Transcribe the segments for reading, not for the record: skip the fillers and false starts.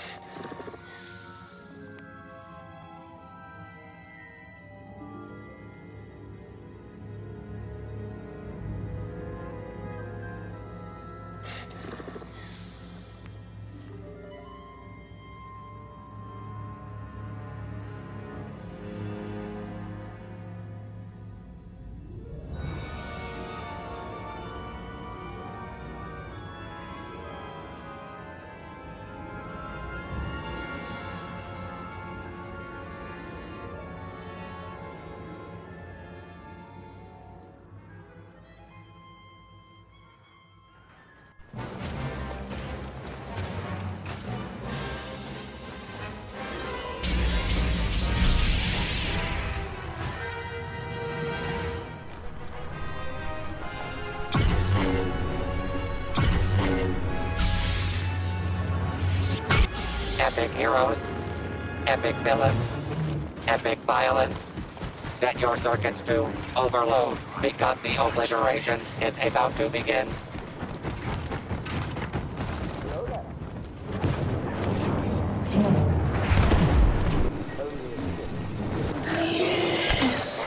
Epic heroes, epic villains, epic violence. Set your circuits to overload, because the obliteration is about to begin. Yes.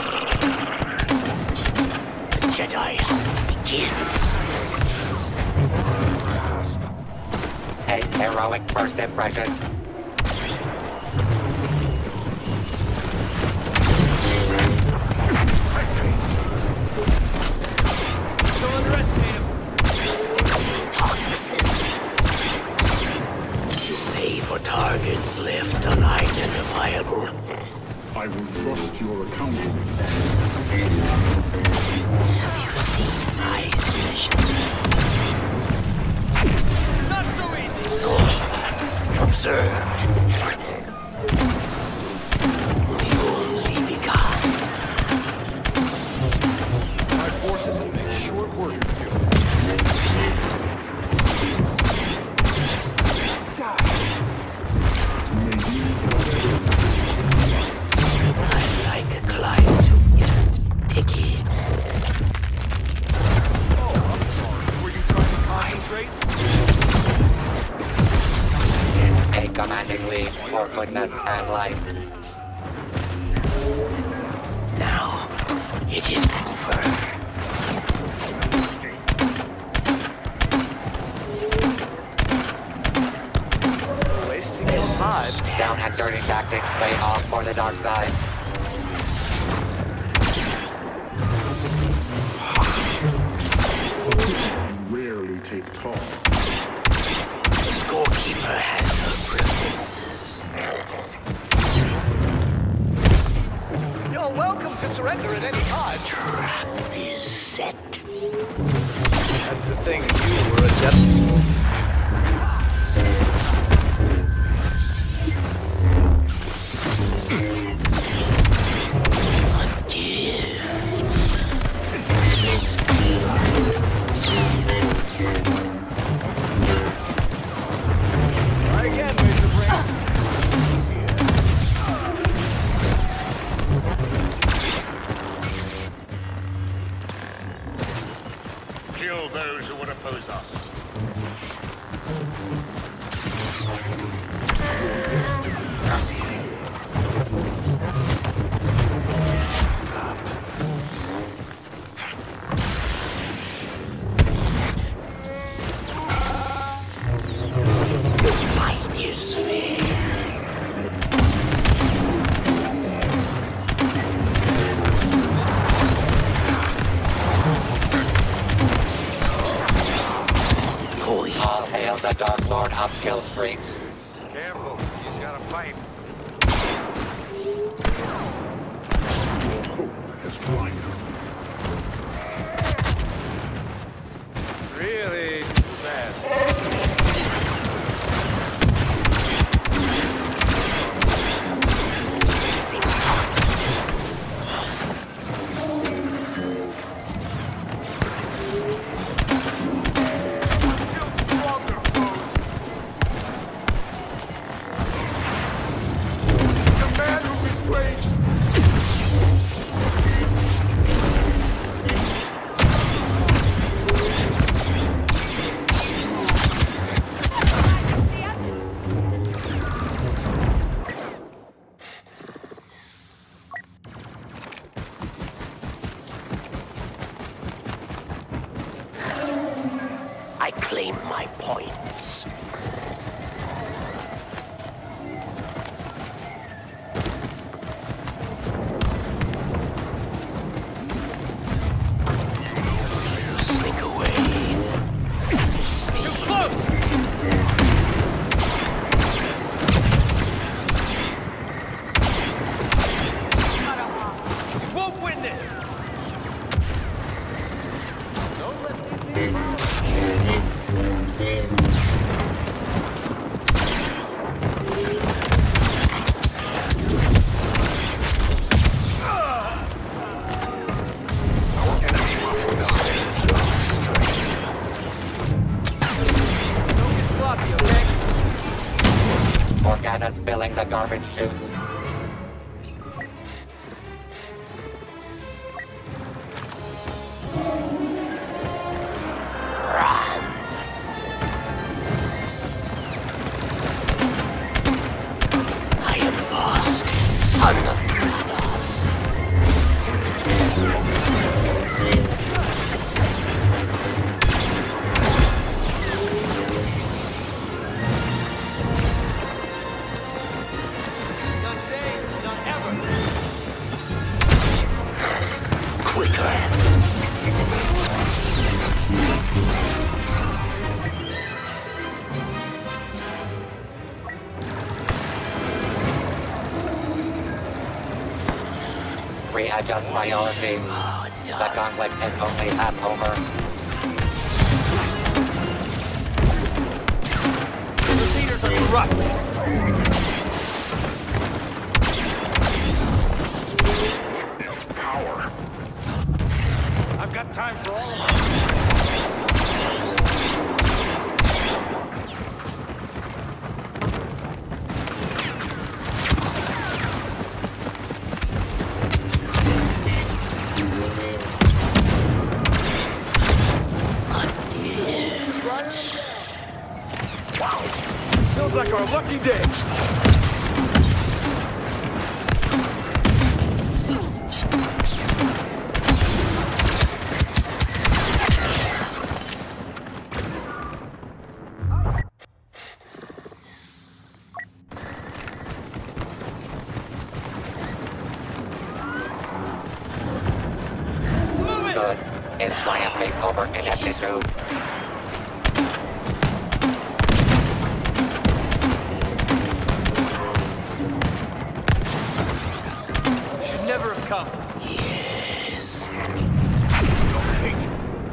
The Jedi begins. A heroic first impression. Don't underestimate him. You pay for targets left unidentifiable. I will trust your accounting. Have you seen my specialty? Not so easy. Score. Observe. We only begun. My forces will make short work of you. I like a client who isn't picky. Oh, I'm sorry. Were you trying to concentrate? A commanding lead for goodness and life. Now, it is over. Wasting your time. Down and dirty tactics pay off for the dark side. You rarely take talk. The scorekeeper has her preferences. You're welcome to surrender at any time. Trap is set. That's the thing, you were adept. Try again, Major Brain. Kill those who would oppose us. The fight is fair. All hail the Dark Lord of Kill Streaks. Careful, he's got a pipe. Hope has blinded. Really bad. Dispensing toxins. The man who betrays. claim my points. Slink away. Miss me. Too close! You won't win this! Don't let me leave. Don't get sloppy, okay? Organa's filling the garbage chutes. I am Vosk, son of Kratos. Not today, not ever. Quicker. Readjust priorities. Oh, The done. conflict is only half over. The leaders are corrupt. Power. I've got time for all of them. Feels like our lucky day. Good is triumphing over ineptitude. Should never have come. Yes. Hate.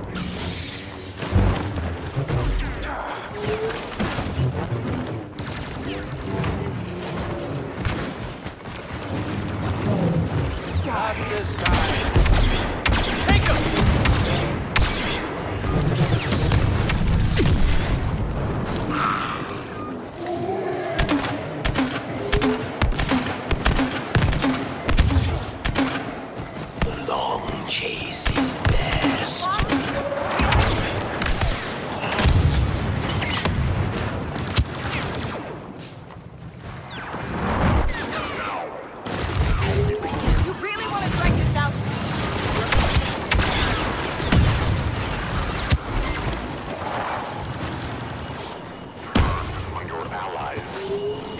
Got this guy. Take him! The long chase is best. You really want to drag this out? On your allies.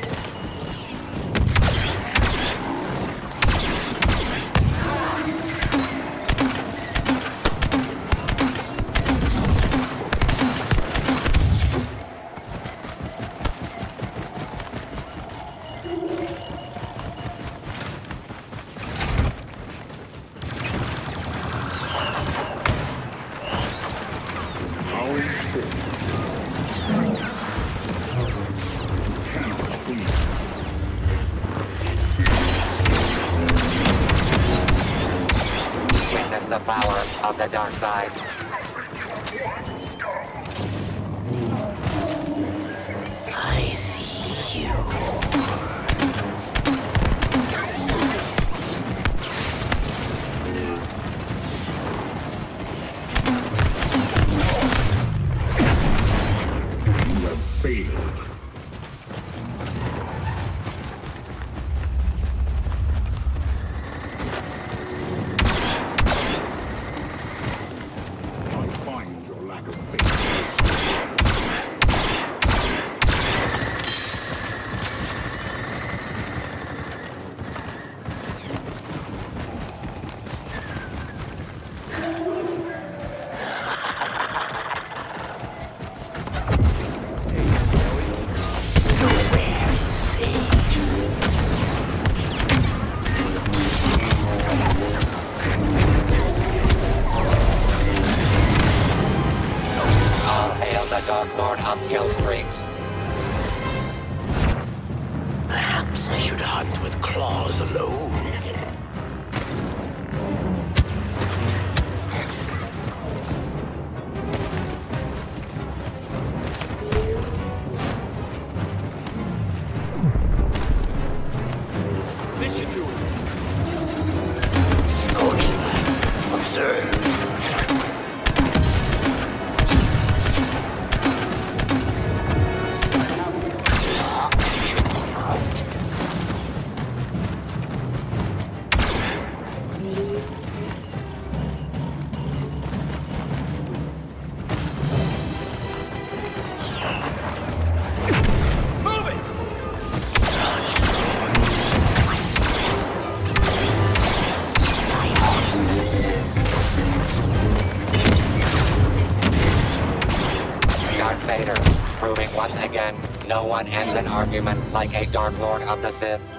Our ship cannot flee. Witness the power of the dark side. I see you. You have failed. I find your lack of faith. enough kill streaks. Perhaps I should hunt with claws alone. This should do it. Scorekeeper, observe. Darth Vader, proving once again, no one ends an argument like a Dark Lord of the Sith.